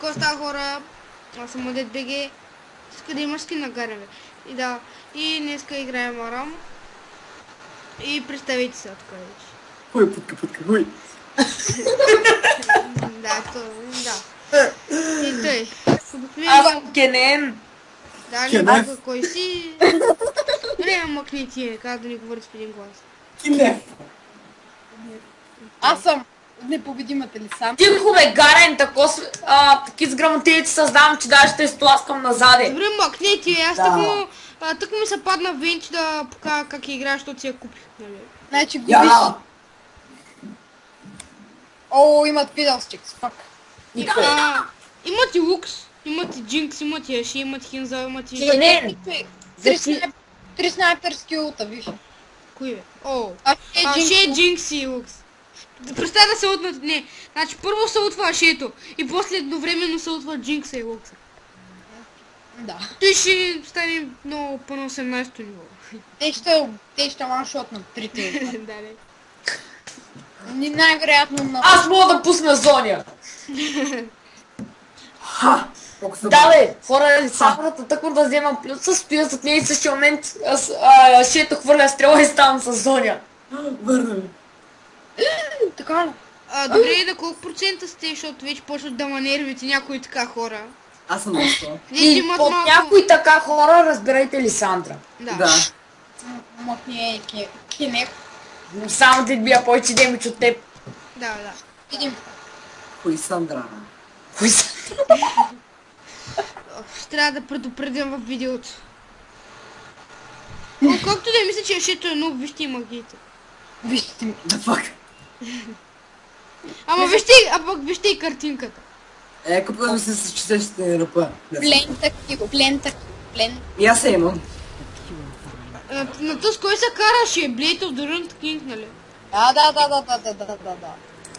какво става, хора? Аз съм Модет БГ. Иска да имаш скин на Гарен, бе. И да, и днеска играем Арам. И представете се откъде вече. Хуй, путка, хуй. Да, И тъй. Аз съм Кенен. Да, Кенев. не кой си. Не, мъкни ти, каза да ни говори с един глас. Кинев. Аз съм непобедимата Лисан. Тихо бе, Гарен, таки с грамотеите създавам, че даже ще стласкам назаде. Добре, мъкни ти, аз тък ми се падна Венчи да покажа как играеш, защото си я купих. Значи губиш. О, имат фидълстикс, фак. Имат и Лукс, имат и Джинкс, имат и Аши, имат Хинзал, имат и... Кенен! Три снайперски улта, виж. Кои бе? О, Аши, Джинкс и Лукс. Представя да се утнат, не. Значи първо се утва Ашето и после едновременно се утва Джинкса и Лукса. Да. Той ще стане много по 18-то ниво. Те ще ваншотнат трите улта. Да, не. Най-вероятно на... Аз мога да пусна зоня. Ха! Да бе, хора, самата тъкмо да взема плюса, стоя зад нея и същия момент Шето хвърля стрела и ставам с зоня. Върна ми. Така ли? Добре, на колко процента сте, защото вече почват да ма нервите някои така хора. Аз съм на 100. И под някои така хора разбирайте Лисандра. Да. Мъкни е Кенек. Само ти бия повече демидж от теб. Да. Видим. Хуй Сандра. Кои са? Ще трябва да предупредим в видеото. О, колкото да мисля, че Ашето е много, вижте и магиите. Вижте ми. Да фак. Ама вижте и картинката. Купа ми се с чистещите ръпа. Плен. И аз се имам. На тъс кой се караше? Blade of the Ruined King, нали? Да.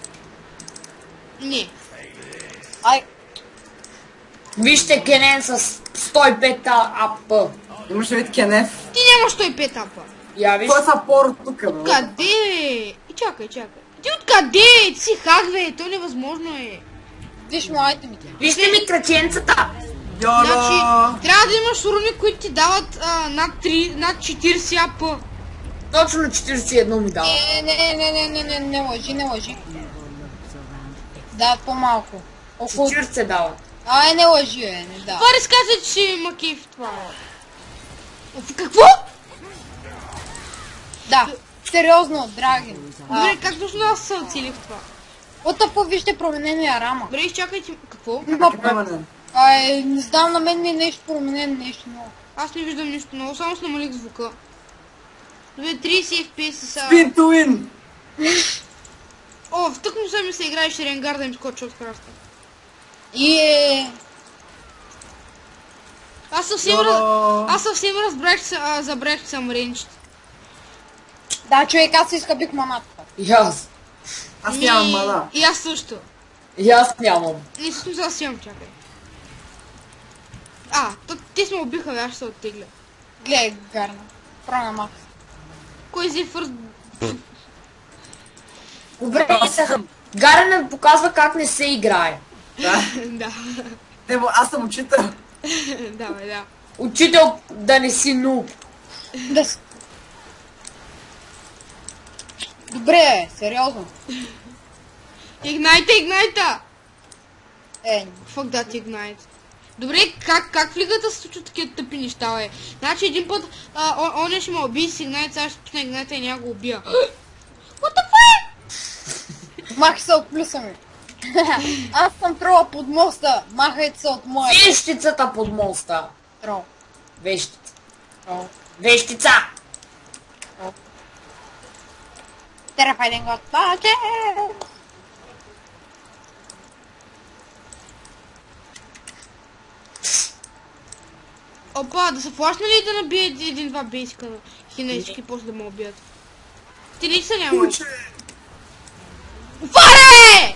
Не. Ай, Вижте Кенен с 105 АП. Имаш ли Кенев? Ти нямаш 105 апа. Я виж. Кой са пор тук, бе? Къде бе? И чакай. Ти откъде? Ти си хак, бе? То невъзможно е. виж му айтемите. Вижте ми краченцата. Значи, Йоро! трябва да имаш урони, които ти дават над 40 АП. Точно на 41 ми дава. Не лъжи. Да, по-малко. Около... 40 дава. не лъжи, не да. Това разказа, че ще има кейф това. Какво? Да, сериозно, драги. Добре, как точно аз се оцелих това? Отъпо вижте променения рама. Добре, изчакайте. Какво? Не знам, на мен ми е нещо променено, нещо ново. Аз не виждам нищо много, само с намалих звука. Добре, 30 FPS са... Spin to win! О, в тък му ми се играеш Ренгар да им скоча от краста. Аз съвсем забравих, че съм рейнчет. Да, човек, аз изхъбих маната. И аз. Аз нямам мана. И аз също. И аз нямам. Не също аз имам, чакай. Те сме убиха, бе, аз ще се оттегля. Гледай, гарна. Правя макс. Кой зи фърст? Добре, Гарен ми показва как не се играе. Да. Да. Аз съм учител. Да. Учител да не си нуб. Добре, сериозно. Игнайта! Fuck that Ignite. Добре, как в лигата се случват такива тъпи неща, бе? Значи един път, он ще ме уби с Ignite, сега ще пусна Ignite и няма го убия. What the fuck? Махай се от плюса ми. Аз съм трола под моста. Махайте се от моя. Вещицата под моста. Трол. Вещица. Трол. Вещица! Terrifying God Pocket! Опа, да са флашнали и да набият един-два бейсика на хинечки, после да ме убият. Ти ли са няма? Уче! Фаре!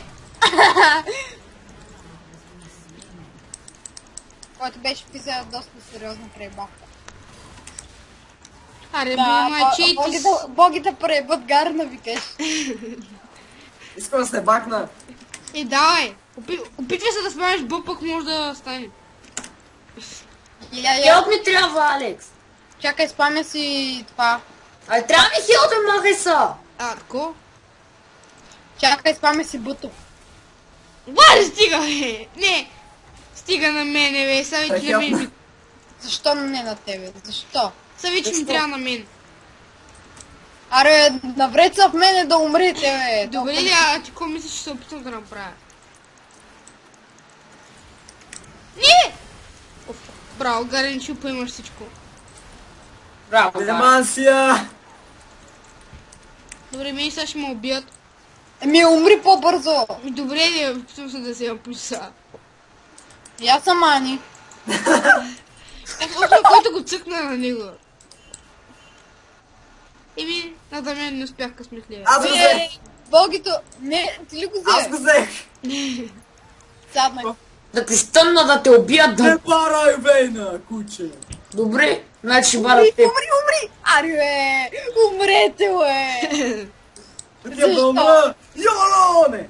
Който беше писал доста сериозна преебавка. Аре, Да, мачи, боги да преебат Гарна, викаш. Искам да се бакна. давай! Опитвай се да сменеш Б, пък може да стане. Хелп ми трябва, Алекс. Чакай, спамя си това. Ай, трябва ми хелп, бе, махай са. Тако? Чакай, спамя си Б-то. Вали, стига, бе! Не! Стига на мене, бе! Са вече на мен. Защо не на тебе? Защо? Са вече ми Защо? трябва на мен. Аре, навред са в мене да умрете, бе. Добре ли, ти какво мислиш, че се опитам да направя? Не! Оф, браво, Гаренчо, поимаш всичко. Браво, да. Демансия! Добре, мен сега ще ме убият. Еми, умри по-бързо. Добре ли, опитвам се да се я пуса. И аз съм Ани. Който го цъкна на него. Еми, на мен не успях късметливо. Аз го взех! Богито, не, ти ли го Аз го взе? взех! Сяднах. Да ти стъмна да те убият, Не да... барай, Вейна, куче! Добре, значи ще бара Умри, те. умри! Аре, бе! Умрете, бе! Такива да Защо? умра! Йолоне!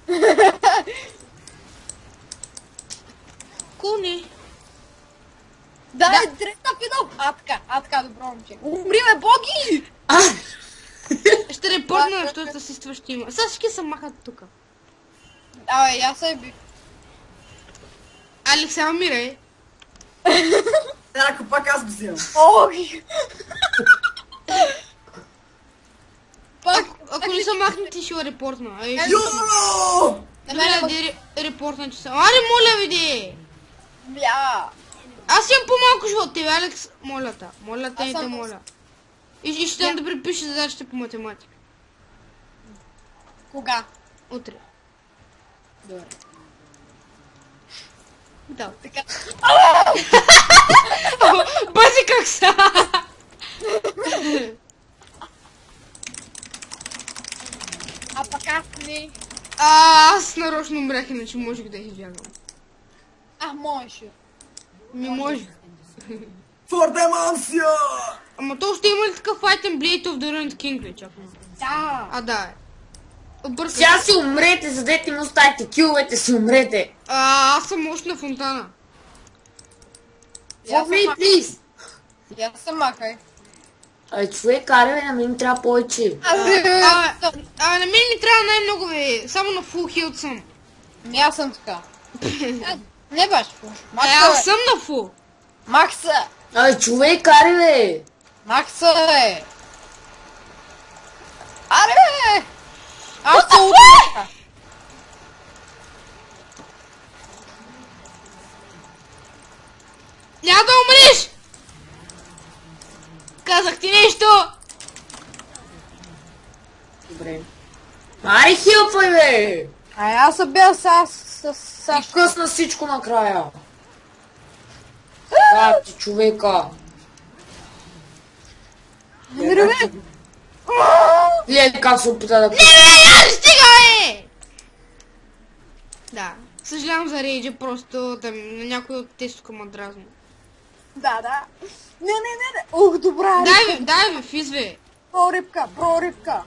Куни. Дай, трета финал! А така, добро момче. Умри, бе, Боги! А, Ще репортна, защото съсиства ще има. Сега всички се махат тука. Абе, и аз се бих. Алекс, сега умирай. Ако пак аз го взимам. Боги! Пак, Ако не са махнати, ще го репортна. Ай, ще- Йоло! на мен Добре, е да репортна, че съм. Аре, моля ви, де! бля. Аз имам по-малко живот от тебе, Алекс. Моля те. Моля те Аз и те съм- моля. И ще дам да препиша задачите по математика. Кога? Утре. Добре. Да. Така. Бази как са! А пък аз не. Аз нарочно умрях, иначе можех да избягам. Можеш. Ми можех. For демансия! Ама то ще има ли такъв Fight and Blade of the Ruined King, ли чакай? Да. А, да е. Обърках. сега си умрете, за да ти му оставите киловете, си умрете. Аз съм още на фонтана. И аз For me, съм- please. И аз се махай. Ай, човек, аре, бе, на мен трябва повече. На мен ми трябва най-много, бе. Само на full health съм. Ами аз съм така. Не баш. Аз съм на full. Макса! Ай, човек, аре, бе. Макса, бе! Аре, бе! Аз се утре! Няма да умреш! Казах ти нещо! Добре. Аре, хилпай, бе. Аз съм бил с И късна всичко накрая. А, ти човека. Реве! Гледай как се опита да... Не, стига, бе! Да. Съжалявам за рейджа, просто да на някой от те тук ма дразни. Да. Не. Ух, добра рибка. Дай ви, физ, бе. Про рибка.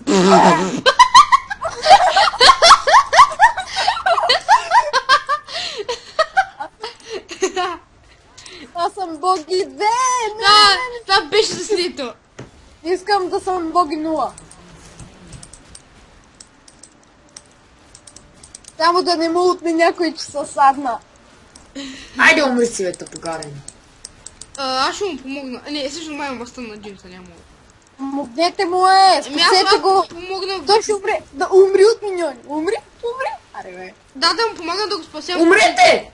Аз съм Боги 2! Това беше заснето. Искам да съм Боги 0. Само да не му отне някой, че са садна. Айде, умри си, бе, тъпогарен. Аз ще му помогна. Не, също май мъста на Джимса, няма мога. Помогнете му спасете го. Помогна. Той ще умре. Да умри от миньони. Умри. Аре, бе. Да му помагам да го спасям. Умрете!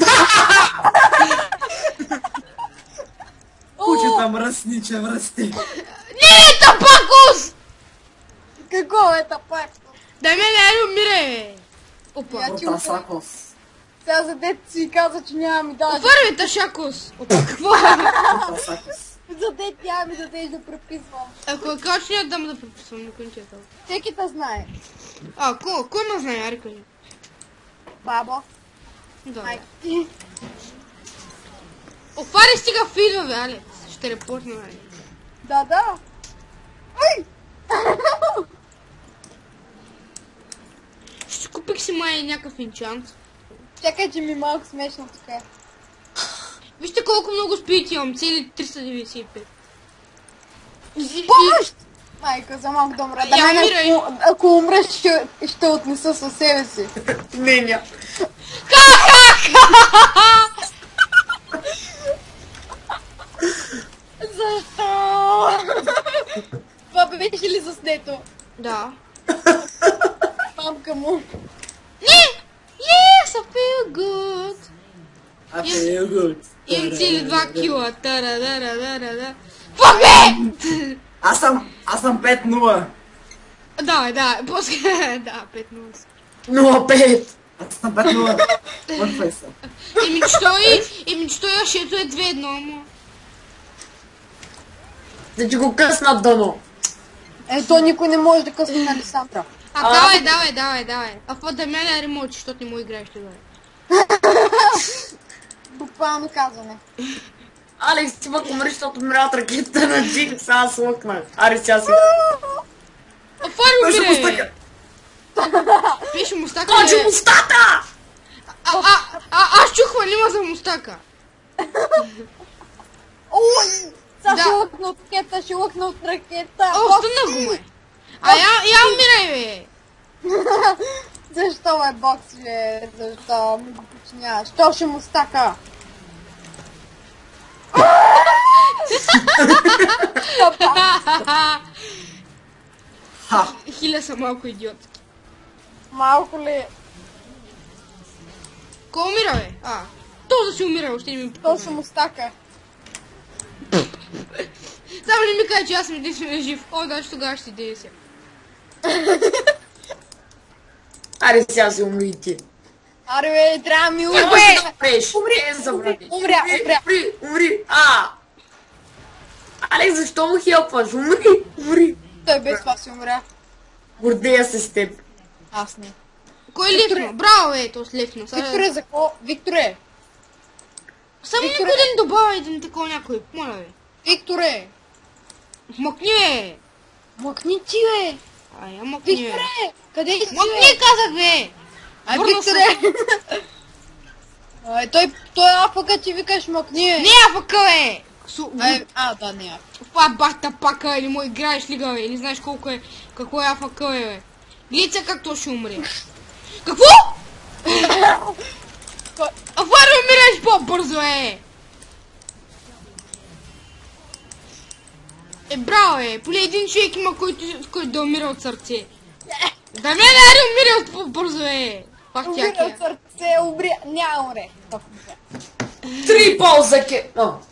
Кучета мръсниче, мръсти. Не, тапакус! Какво е тапак? Дай ме, не умире. Опа. Я ти Ротасакос. Сега за дете си каза, че няма ми дадеш. Първи ташакус. Опа, какво? Ротасакос. За дете няма ми дадеш да преписвам. Ако казваш, няма да дам да преписвам, никой не ти е дал. Всеки те знае. Кой ме знае, аре кажи. Бабо. Да. Майка ти. Офари стига фидва, бе, Алекс. Ще репортна, бе. Да. Ай! купих си май някакъв енчант. Чакай, че ми е малко смешно така. Вижте колко много спирити имам, цели 395. Помощ! Майка, за малко да умра. Да Я мен, умирай. ако умра, ще отнеса със себе си. Не, ня. Защо? Това беше ли заснето? Да. Мамка му. Не! Yes, I feel good. I feel good. Имам цели 2 кила. Тара-дара-дара-дара. Фак бе! Аз съм 5-0. Да, после... Да, 5-0. 0,5. Аз съм 5-0. Върфай се. Еми, че той ашето е 2-1, ама. Да ти го късна дъно. Ето, никой не може да късне на Алисандра. Давай. А по да мен ремонт, защото не му играеш тогава. Буквално казване. Алекс, ти пък умри, защото умират ракетата на Джик, сега аз лъкнах. Аре, сега си. Фари Беше умире! мустака. Пише мустака. Кончи мустата! Аз чух ванима за мустака. Ой! Сега Да. ще лъкна от ракета, ще лъкна от ракета. О, стана го ме. Я умирай, бе. Защо е бокс, бе? Защо ми го починяваш? Що ще му стака? Ха. Хиля са малко идиотски. Малко ли? Кой умира, бе? То да си умира, още не ми То покажа. ще му стака. Само не ми кажа, че аз съм единствено жив. О, да, че тогава ще идея се. Аре, сега си умри и ти. Аре, бе, трябва ми Умри! Умри, забрани. Умря. Умри! Алекс, защо му хелпваш? Умри! Той без това си умря. Гордея се с теб. Аз не. Кой е лифно? Браво, бе, то с лифно. Викторе, за какво? Викторе! Само Викторе. никой да не добавя един такова някой. Моля, бе. Викторе! Мъкни, бе. Мъкни ти, бе! Я мъкни, бе. Викторе! Къде си, Мъкни, бе? казах, бе. Ай, Върна Викторе! Ай, той е афъка, ти викаш мъкни, бе! Не, афака, бе. Да, не е. Това бахта пака, или му играеш лига, бе. Или знаеш какво е афака, бе. Гледай както ще умре. Какво? Афари, умираш по-бързо, е. Браво, е. Поне един човек има, който да умира от сърце. Да ме нари умира от по-бързо, е. Пак тя Умира от сърце, умря. Няма умре. 3 полза ке...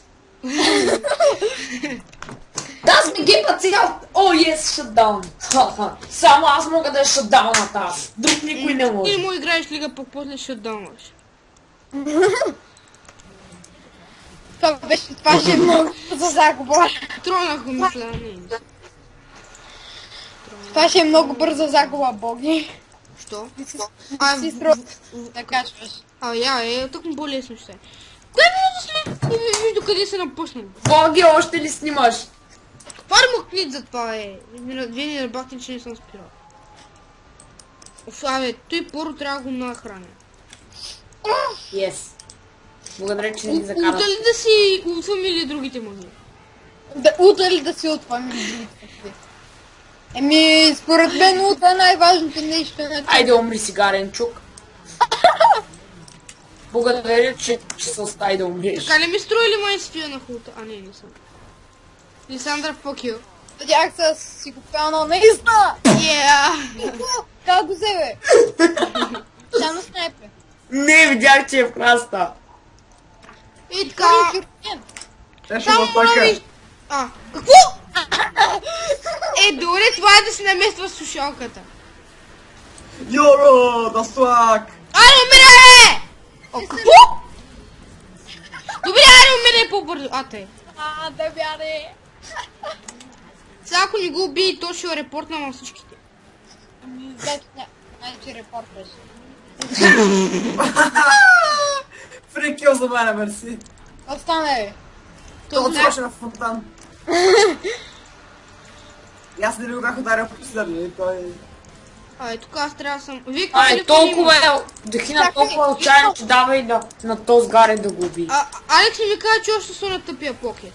Das ми геймът сега... О, yes, шатдаун. Само аз мога да е шатдауната. Друг никой не Ти може. му играеш лига, пък после ще отдаваш. Това ще е много за загуба. Тронах го, мисля, не. Това ще е много бърза загуба, боги. Що? Си струва да качваш. Тук му по-лесно ще е. Кое минуто след? Виж докъде се напуснал. Боги, още ли снимаш? Пар му клит за това, е. Вие не работите, че не съм спирал. Той първо трябва да го нахраня. Yes. Благодаря, че ни закарат. Утали да си от фамилия другите мъже. Утали да си от фамилия. Според мен утре е най-важното нещо. Айде, умри сигарен чук. Благодаря, че се остави да умреш. Така не ми строи ли май спия на хута? Не съм. Лисандра, fuck you. Тях си го пяна наистина! Как го взе, бе? Само снайпе. Не, видях, че е в краста. И така. Те ще ме пъка. Какво? Добре, това е да си намества слушалката. Йоро, да слак. Умирай! Какво? Добре, умирай по-бързо. Тъй. Да бяде. Сега ако не го убие, то ще репортна на всичките. Че репортваш. Фрикил за мене, мерси. Остане, бе. Това отиваше на фонтан. И аз не ли го бях ударил по последно и той... Тук аз трябва да съм... Вие Ай, толкова е, Дохина толкова отчаян, че давай на този гарен да го уби. Алекс ми каза, че още са на тъпия покет.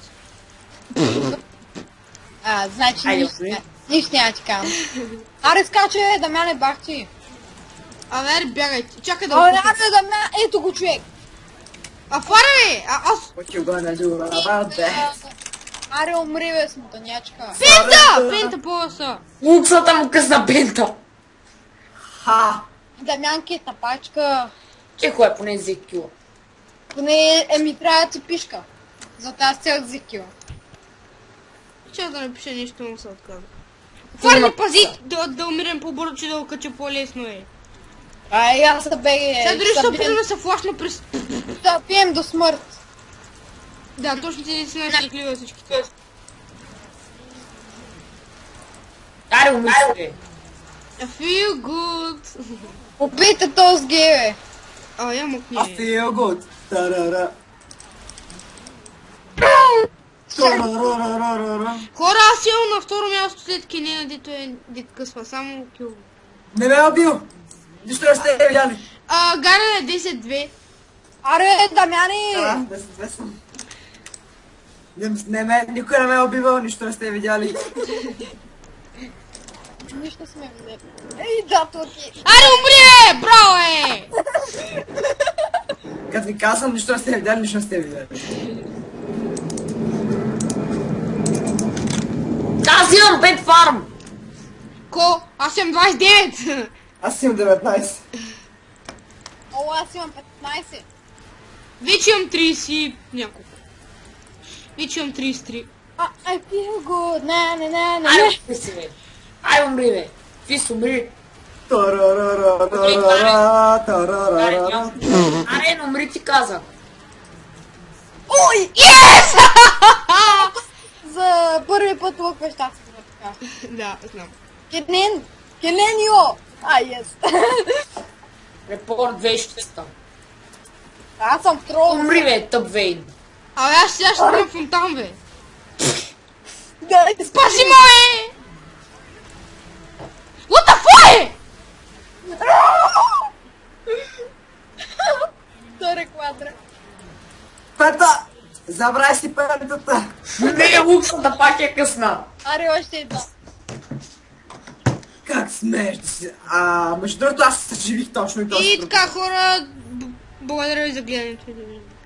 Значи Айде, нищо окей. нищо няма ти казвам. Аре, скачай, Дамяне, бах ти. Аре, бягайте. Чакай да Аре, го купя. Дамян, ето го човек. Фаре! Аз... What you gonna do about that? Аре, умри, бе, смутанячка. Пента! Пента по-са. Луксата му късна пента. Ха! Дамянки е тапачка. Тихо е, поне взех кила. Поне ми трябва да ти пишка. За тази цел взех кила. Чакай да напиша нещо, му се отказва. Фаре, не пази да умирам по-бързо, че да го кача по-лесно е. Ай, аз са беге. Сега дори ще опитам да се флашна през... Да пием до смърт. Да, точно ти си най-щастлива всичките. Аре, умри се. I feel good. Опитай този гей, бе. Я I мъкни. feel good. Тарара. Тарарарарарара. Хора, аз имам на второ място след Кенена, дето е дет късва, само кил. Не ме е убил! Нищо не сте видяли. Гарен е 10-2. Аре, Дамяни! Да, 10-2 съм. Никой не ме е убивал, нищо не сте видяли. Нищо сме взели. Ей, да, токи. Аре, умри, браво е! Като ви казвам, нищо не сте видяли, нищо не сте видяли. Аз имам 5 фарм. Аз съм 29. Аз имам 19. О, аз имам 15. Вече имам 30 няколко. Вече имам 33. I feel good. Не. Аре, умри се, бе. Аре, умри, бе. Фис, умри. Тарарарарара, тарарарара. Аре, не умри, ти казах. Ой! Yes! За първи път лъкваш тази така. Да, знам. Келен йо! Yes. Репорт 2600. Аз съм трол. Умри, бе, тъп Вейн. Аз сега ще имам фонтан, бе. Да, Спаси ме! What the fuck? Торе квадра. Пета! Забравя си петата! Не, луксата пак е късна. Аре, още една. Как смееш да си... Между другото аз се съживих точно и този И така, хора, благодаря ви за гледането.